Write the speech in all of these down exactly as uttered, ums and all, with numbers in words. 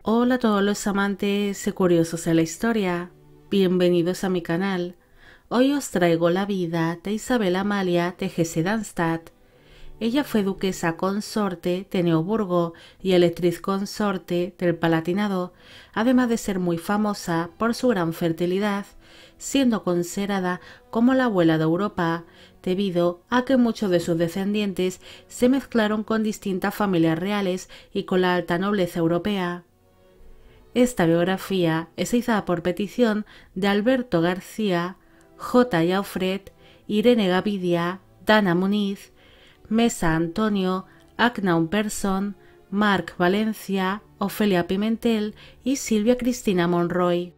Hola a todos los amantes y curiosos de la historia, bienvenidos a mi canal. Hoy os traigo la vida de Isabel Amalia de Hesse-Darmstadt. Ella fue duquesa consorte de Neoburgo y electriz consorte del Palatinado, además de ser muy famosa por su gran fertilidad, siendo considerada como la abuela de Europa, debido a que muchos de sus descendientes se mezclaron con distintas familias reales y con la alta nobleza europea. Esta biografía es realizada por petición de Alberto García, J. Jaufred, Irene Gavidia, Dana Muniz, Mesa Antonio, Agnaun Persson, Marc Valencia, Ofelia Pimentel y Silvia Cristina Monroy.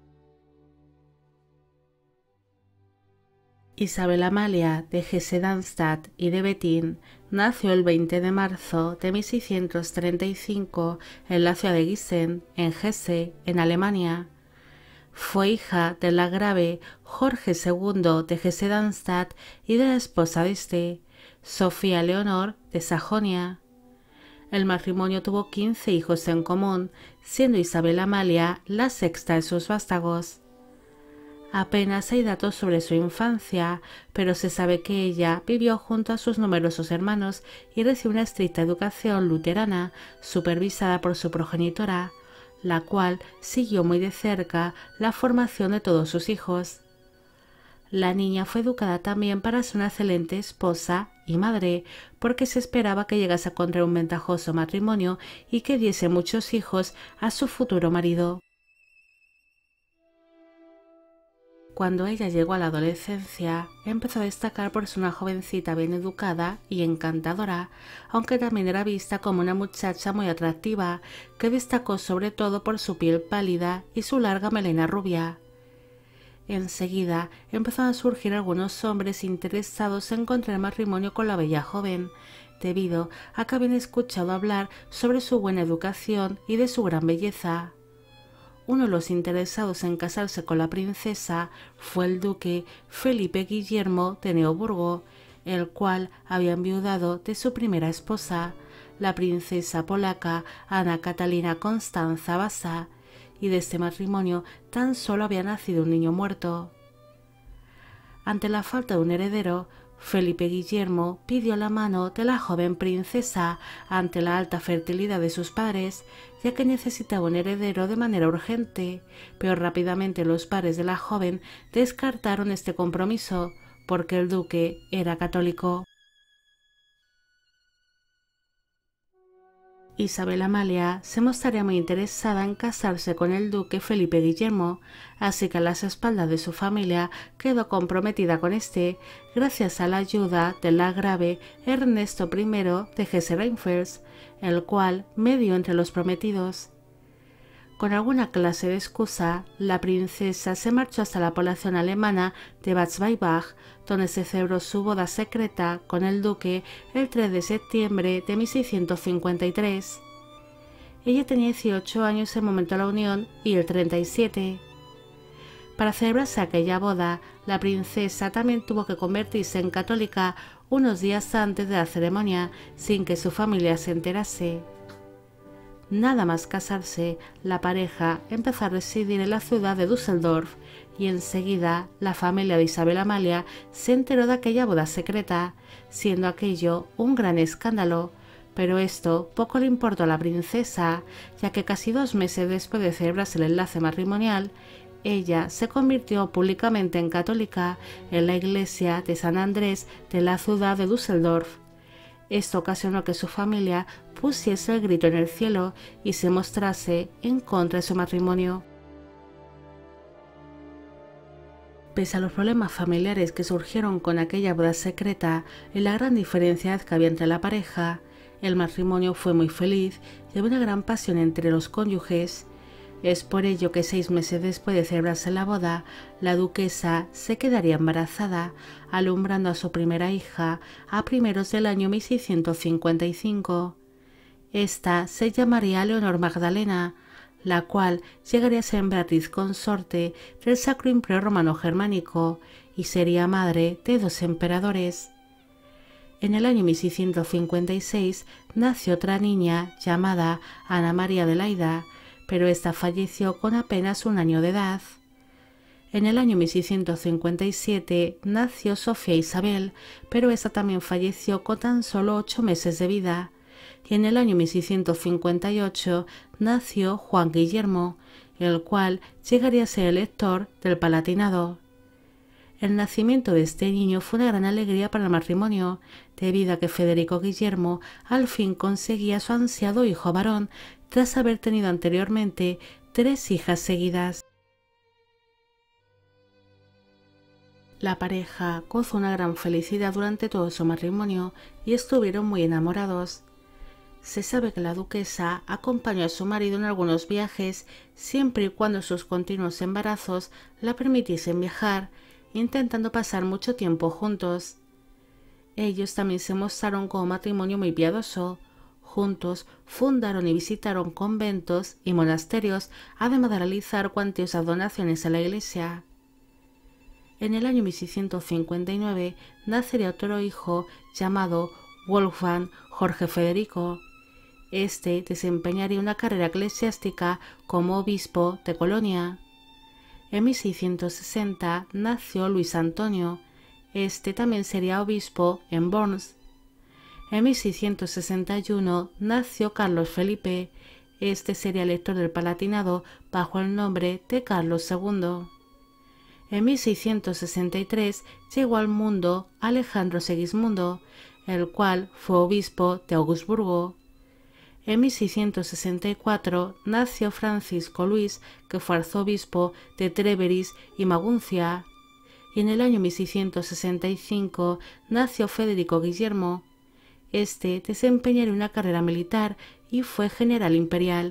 Isabel Amalia de Hesse-Darmstadt y de Wettin nació el veinte de marzo de mil seiscientos treinta y cinco en la ciudad de Gießen, en Hesse, en Alemania. Fue hija del landgrave Jorge segundo de Hesse-Darmstadt y de la esposa de este, Sofía Leonor de Sajonia. El matrimonio tuvo quince hijos en común, siendo Isabel Amalia la sexta de sus vástagos. Apenas hay datos sobre su infancia, pero se sabe que ella vivió junto a sus numerosos hermanos y recibió una estricta educación luterana, supervisada por su progenitora, la cual siguió muy de cerca la formación de todos sus hijos. La niña fue educada también para ser una excelente esposa y madre, porque se esperaba que llegase a contraer un ventajoso matrimonio y que diese muchos hijos a su futuro marido. Cuando ella llegó a la adolescencia, empezó a destacar por ser una jovencita bien educada y encantadora, aunque también era vista como una muchacha muy atractiva, que destacó sobre todo por su piel pálida y su larga melena rubia. Enseguida empezaron a surgir algunos hombres interesados en contraer matrimonio con la bella joven, debido a que habían escuchado hablar sobre su buena educación y de su gran belleza. Uno de los interesados en casarse con la princesa fue el duque Felipe Guillermo de Neoburgo, el cual había enviudado de su primera esposa, la princesa polaca Ana Catalina Constanza Wasa, y de este matrimonio tan solo había nacido un niño muerto. Ante la falta de un heredero, Felipe Guillermo pidió la mano de la joven princesa ante la alta fertilidad de sus padres, ya que necesitaba un heredero de manera urgente, pero rápidamente los padres de la joven descartaron este compromiso, porque el duque era católico. Isabel Amalia se mostraría muy interesada en casarse con el duque Felipe Guillermo, así que a las espaldas de su familia quedó comprometida con este, gracias a la ayuda del landgrave Ernesto primero de Hesse-Rheinfels, el cual medió entre los prometidos. Con alguna clase de excusa, la princesa se marchó hasta la población alemana de Bad Zweibach, donde se celebró su boda secreta con el duque el tres de septiembre de mil seiscientos cincuenta y tres. Ella tenía dieciocho años en el momento de la unión y él treinta y siete. Para celebrarse aquella boda, la princesa también tuvo que convertirse en católica unos días antes de la ceremonia, sin que su familia se enterase. Nada más casarse, la pareja empezó a residir en la ciudad de Düsseldorf y enseguida la familia de Isabel Amalia se enteró de aquella boda secreta, siendo aquello un gran escándalo, pero esto poco le importó a la princesa, ya que casi dos meses después de celebrarse el enlace matrimonial, ella se convirtió públicamente en católica en la iglesia de San Andrés de la ciudad de Düsseldorf. Esto ocasionó que su familia pusiese el grito en el cielo y se mostrase en contra de su matrimonio. Pese a los problemas familiares que surgieron con aquella boda secreta y la gran diferencia que había entre la pareja, el matrimonio fue muy feliz y había una gran pasión entre los cónyuges. Es por ello que seis meses después de celebrarse la boda, la duquesa se quedaría embarazada, alumbrando a su primera hija a primeros del año mil seiscientos cincuenta y cinco. Esta se llamaría Leonor Magdalena, la cual llegaría a ser emperatriz consorte del Sacro Imperio Romano Germánico y sería madre de dos emperadores. En el año mil seiscientos cincuenta y seis nació otra niña llamada Ana María Adelaida, pero ésta falleció con apenas un año de edad. En el año mil seiscientos cincuenta y siete nació Sofía Isabel, pero esta también falleció con tan solo ocho meses de vida. Y en el año mil seiscientos cincuenta y ocho nació Juan Guillermo, el cual llegaría a ser elector del Palatinado. El nacimiento de este niño fue una gran alegría para el matrimonio, debido a que Federico Guillermo al fin conseguía su ansiado hijo varón, tras haber tenido anteriormente tres hijas seguidas. La pareja gozó una gran felicidad durante todo su matrimonio y estuvieron muy enamorados. Se sabe que la duquesa acompañó a su marido en algunos viajes, siempre y cuando sus continuos embarazos la permitiesen viajar, intentando pasar mucho tiempo juntos. Ellos también se mostraron como matrimonio muy piadoso. Juntos fundaron y visitaron conventos y monasterios, además de realizar cuantiosas donaciones a la iglesia. En el año mil seiscientos cincuenta y nueve nacería otro hijo llamado Wolfgang Jorge Federico. Este desempeñaría una carrera eclesiástica como obispo de Colonia. En mil seiscientos sesenta nació Luis Antonio. Este también sería obispo en Worms. En mil seiscientos sesenta y uno nació Carlos Felipe. Este sería elector del Palatinado bajo el nombre de Carlos segundo. En mil seiscientos sesenta y tres llegó al mundo Alejandro Segismundo, el cual fue obispo de Augsburgo. En mil seiscientos sesenta y cuatro nació Francisco Luis, que fue arzobispo de Treveris y Maguncia, y en el año mil seiscientos sesenta y cinco nació Federico Guillermo. Este desempeñaría una carrera militar y fue general imperial.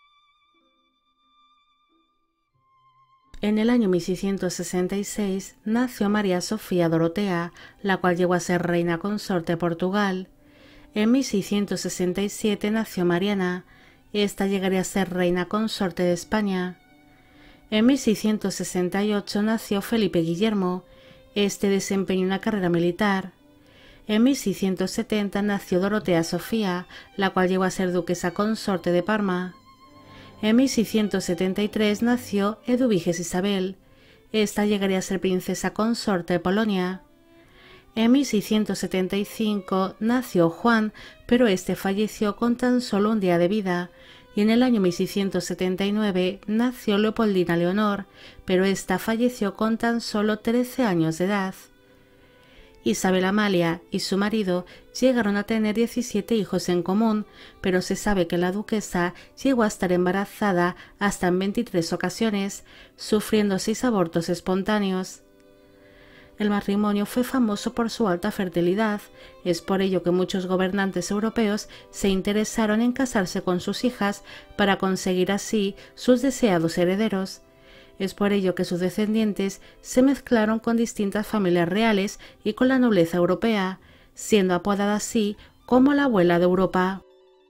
En el año mil seiscientos sesenta y seis nació María Sofía Dorotea, la cual llegó a ser reina consorte de Portugal. En mil seiscientos sesenta y siete nació Mariana. Esta llegaría a ser reina consorte de España. En mil seiscientos sesenta y ocho nació Felipe Guillermo. Este desempeñó una carrera militar. En mil seiscientos setenta nació Dorotea Sofía, la cual llegó a ser duquesa consorte de Parma. En mil seiscientos setenta y tres nació Eduviges Isabel. Esta llegaría a ser princesa consorte de Polonia. En mil seiscientos setenta y cinco nació Juan, pero este falleció con tan solo un día de vida, y en el año mil seiscientos setenta y nueve nació Leopoldina Leonor, pero esta falleció con tan solo trece años de edad. Isabel Amalia y su marido llegaron a tener diecisiete hijos en común, pero se sabe que la duquesa llegó a estar embarazada hasta en veintitrés ocasiones, sufriendo seis abortos espontáneos. El matrimonio fue famoso por su alta fertilidad, es por ello que muchos gobernantes europeos se interesaron en casarse con sus hijas para conseguir así sus deseados herederos. Es por ello que sus descendientes se mezclaron con distintas familias reales y con la nobleza europea, siendo apodada así como la abuela de Europa.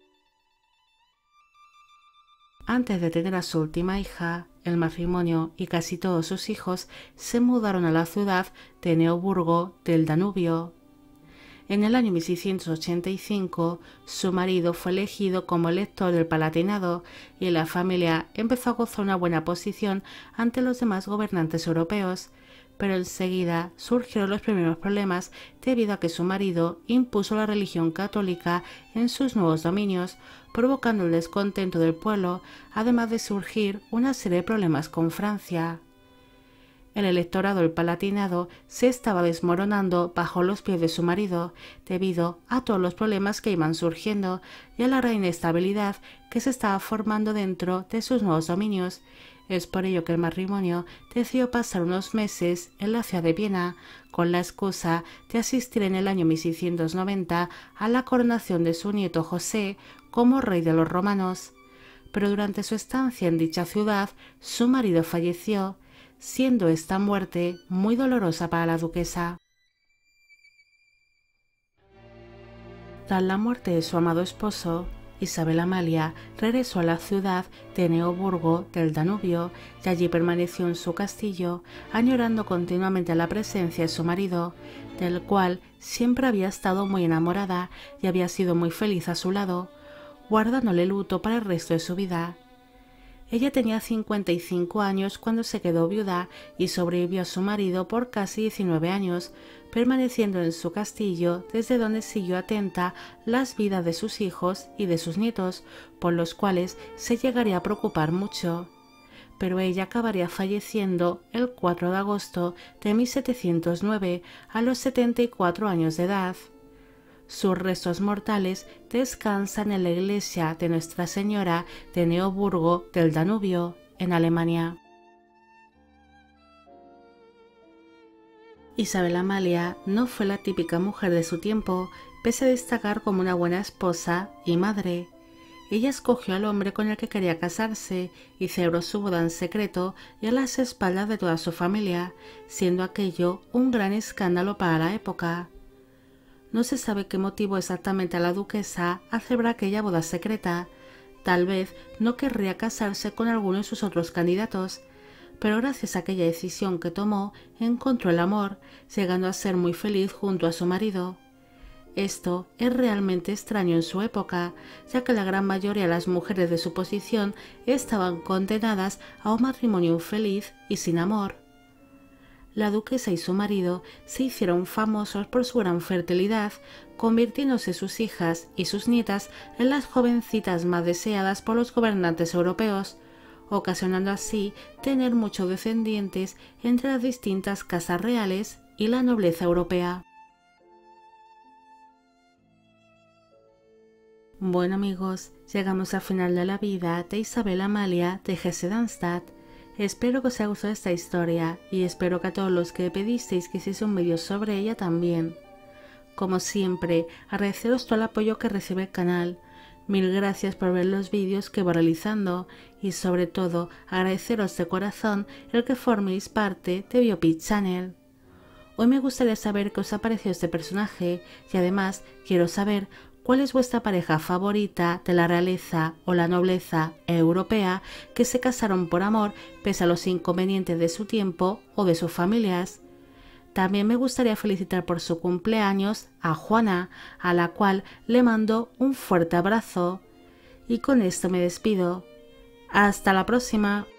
Antes de tener a su última hija, el matrimonio y casi todos sus hijos se mudaron a la ciudad de Neoburgo del Danubio. En el año mil seiscientos ochenta y cinco, su marido fue elegido como elector del Palatinado y la familia empezó a gozar una buena posición ante los demás gobernantes europeos, pero enseguida surgieron los primeros problemas debido a que su marido impuso la religión católica en sus nuevos dominios, provocando el descontento del pueblo, además de surgir una serie de problemas con Francia. El electorado del Palatinado se estaba desmoronando bajo los pies de su marido, debido a todos los problemas que iban surgiendo y a la gran inestabilidad que se estaba formando dentro de sus nuevos dominios. Es por ello que el matrimonio decidió pasar unos meses en la ciudad de Viena, con la excusa de asistir en el año mil seiscientos noventa a la coronación de su nieto José como rey de los romanos. Pero durante su estancia en dicha ciudad, su marido falleció, siendo esta muerte muy dolorosa para la duquesa. Tras la muerte de su amado esposo, Isabel Amalia regresó a la ciudad de Neoburgo del Danubio y allí permaneció en su castillo, añorando continuamente la presencia de su marido, del cual siempre había estado muy enamorada y había sido muy feliz a su lado, guardándole luto para el resto de su vida. Ella tenía cincuenta y cinco años cuando se quedó viuda y sobrevivió a su marido por casi diecinueve años, permaneciendo en su castillo, desde donde siguió atenta las vidas de sus hijos y de sus nietos, por los cuales se llegaría a preocupar mucho. Pero ella acabaría falleciendo el cuatro de agosto de mil setecientos nueve a los setenta y cuatro años de edad. Sus restos mortales descansan en la iglesia de Nuestra Señora de Neoburgo del Danubio, en Alemania. Isabel Amalia no fue la típica mujer de su tiempo, pese a destacar como una buena esposa y madre. Ella escogió al hombre con el que quería casarse y celebró su boda en secreto y a las espaldas de toda su familia, siendo aquello un gran escándalo para la época. No se sabe qué motivó exactamente a la duquesa a celebrar aquella boda secreta. Tal vez no querría casarse con alguno de sus otros candidatos, pero gracias a aquella decisión que tomó, encontró el amor, llegando a ser muy feliz junto a su marido. Esto es realmente extraño en su época, ya que la gran mayoría de las mujeres de su posición estaban condenadas a un matrimonio infeliz y sin amor. La duquesa y su marido se hicieron famosos por su gran fertilidad, convirtiéndose sus hijas y sus nietas en las jovencitas más deseadas por los gobernantes europeos, ocasionando así tener muchos descendientes entre las distintas casas reales y la nobleza europea. Bueno amigos, llegamos al final de la vida de Isabel Amalia de Hesse-Darmstadt. Espero que os haya gustado esta historia y espero que a todos los que pedisteis que hiciese un vídeo sobre ella también. Como siempre, agradeceros todo el apoyo que recibe el canal. Mil gracias por ver los vídeos que voy realizando y sobre todo agradeceros de corazón el que forméis parte de Biopic Channel. Hoy me gustaría saber qué os ha parecido este personaje y además quiero saber cuál es vuestra pareja favorita de la realeza o la nobleza europea que se casaron por amor pese a los inconvenientes de su tiempo o de sus familias. También me gustaría felicitar por su cumpleaños a Juana, a la cual le mando un fuerte abrazo. Y con esto me despido. Hasta la próxima.